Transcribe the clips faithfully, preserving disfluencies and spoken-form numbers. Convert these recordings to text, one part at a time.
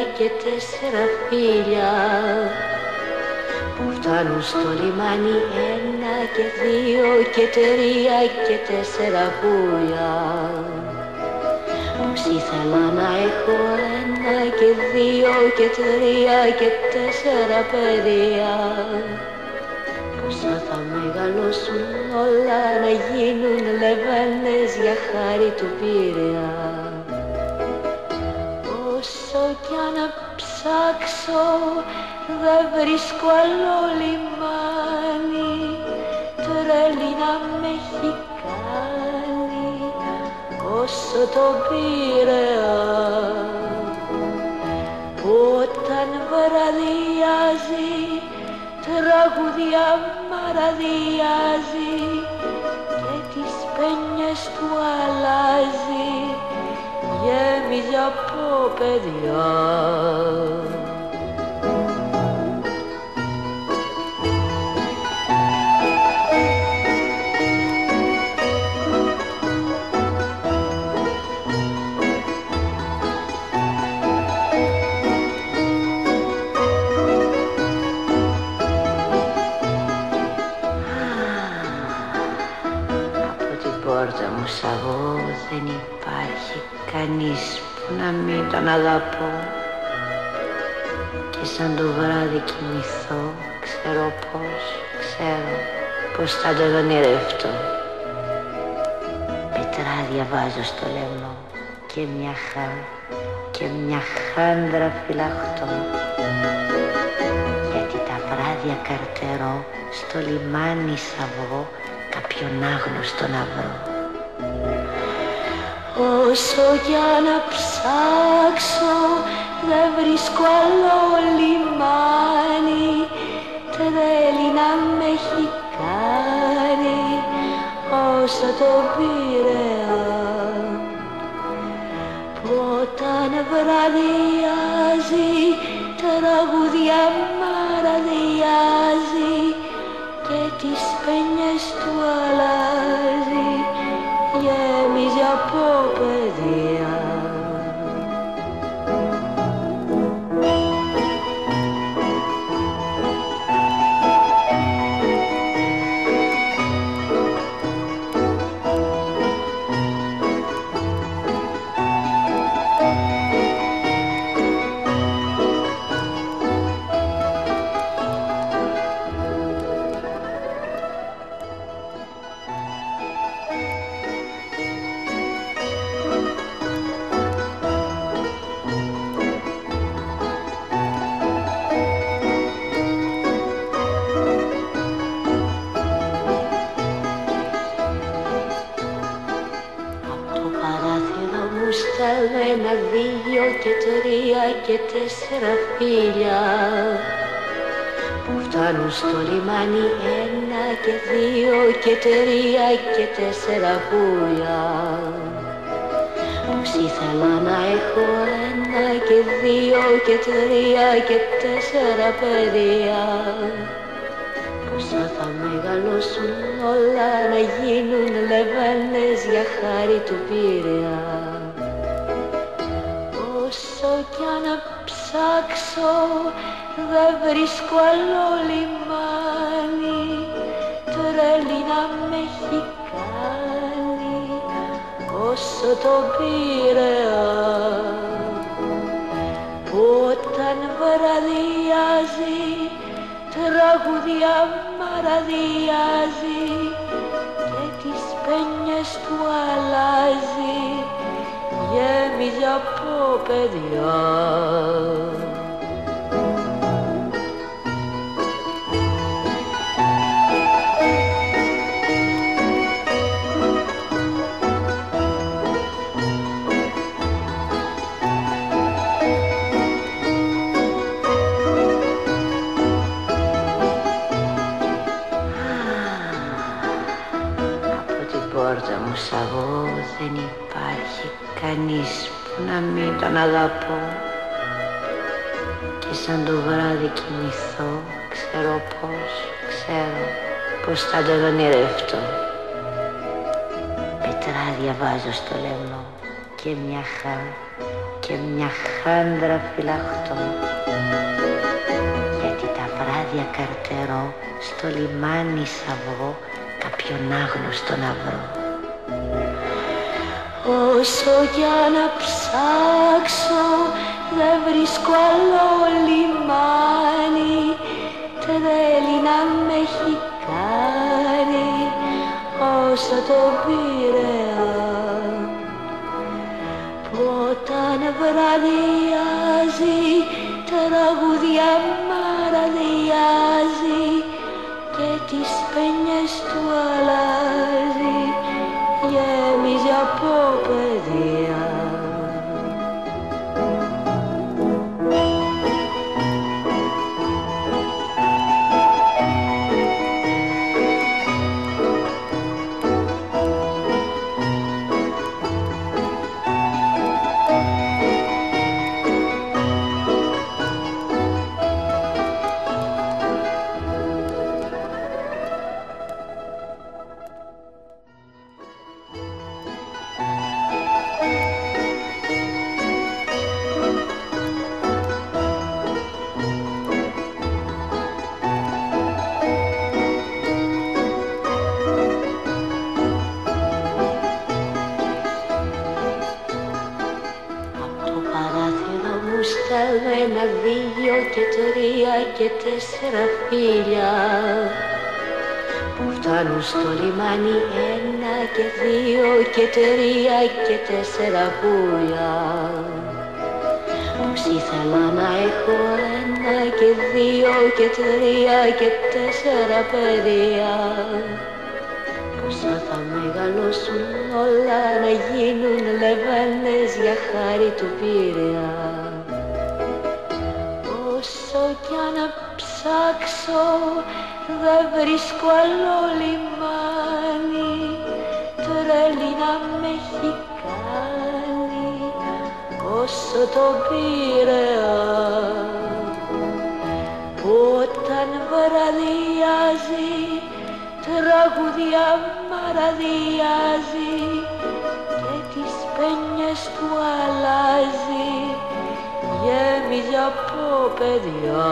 και τέσσερα φίλια που φτάνουν στο λιμάνι, ένα και δύο και τρία και τέσσερα πουλιά. Πως ήθελα να έχω ένα και δύο και τρία και τέσσερα παιδιά, πόσα θα μεγαλώσουν όλα να γίνουν λεβένες για χάρη του Πειραιά. Όσο κι αν ψάξω δεν βρίσκω άλλο λιμάνι, τρέλη να με έχει κάνει όσο το Πειραιά, που όταν βραδιάζει τραγουδιά μαραδιάζει και τις πένιες του αλλάζει, γέμιζε από παιδιά. Πόρτα μου σαγώ δεν υπάρχει κανείς που να μην τον αγαπώ, και σαν το βράδυ κοιμηθώ ξέρω πως, ξέρω πως θα τον ονειρευτώ. Πετράδια βάζω στο λαιμό και μια χά και μια χάντρα φυλαχτώ, γιατί τα βράδια καρτερώ στο λιμάνι σαβώ κάποιον άγνωστο να βρω. Όσο κι αν ψάξω δεν βρίσκω άλλο λιμάνι, τρέλη να με έχει κάνει όσο το Πειραιά, που όταν βραδιάζει τραγουδιά μαραδιάζει και τις πένιες του αλλάζει, γέμιζε από παιδιά. Ένα, δύο και τρία και τέσσερα φίλια που φτάνουν στο λιμάνι, ένα και δύο και τρία και τέσσερα πουλιά. Πως ήθελα να έχω ένα και δύο και τρία και τέσσερα παιδιά, πόσα θα μεγαλώσουν όλα να γίνουν λεβένες για χάρη του Πειραιά. Όσο κι αν ψάξω δεν βρίσκω άλλο λιμάνι, τρέλη να με έχει κάνει όσο το Πειραιά, που όταν βραδιάζει τραγουδιά μαραδιάζει και τις πένιες του αλλάζει, γέμιζε από παιδιά. Από την πόρτα μου σαγώ δεν υπάρχει κανείς που να μην τον αγαπώ, και σαν το βράδυ κοιμηθώ ξέρω πως, ξέρω πως θα τον ονειρευτώ. Πετράδια βάζω στο λαιμό και μια χά και και μια χάντρα φυλαχτώ, γιατί τα βράδια καρτερώ στο λιμάνι σ' κάποιον άγνωστο να βρω. Όσο κι αν ψάξω δεν βρίσκω άλλο λιμάνι, τρέλη να με έχει κάνει όσο το Πειραιά. Που όταν βραδιάζει τραγούδια μαραδιάζει και τις παινιές του αλλάζει, γέμιζε από παιδιά. Ένα, δύο και τρία και τέσσερα φίλια που φτάνουν στο λιμάνι. Ένα και δύο και τρία και τέσσερα πουλιά. Πως ήθελα να έχω ένα και δύο και τρία και τέσσερα παιδιά. Πόσα θα μεγαλώσουν όλα να γίνουν λεβένες για χάρη του Πειραιά. Όσο κι αν ψάξω δεν βρίσκω άλλο λιμάνι, τρέλη να με έχει κάνει όσο το Πειραιά. Που όταν βραδιάζει τραγούδια μαραδιάζει και τις παινιές του αλλάζει, γέμιζε από παιδιά.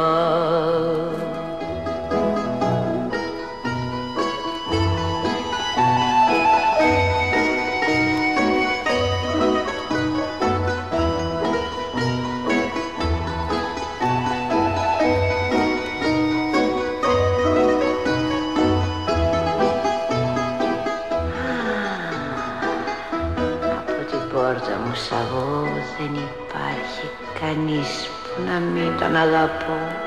Από την πόρτα μου σ' αγώ δεν υπάρχει κανείς που να μην τον αγαπώ.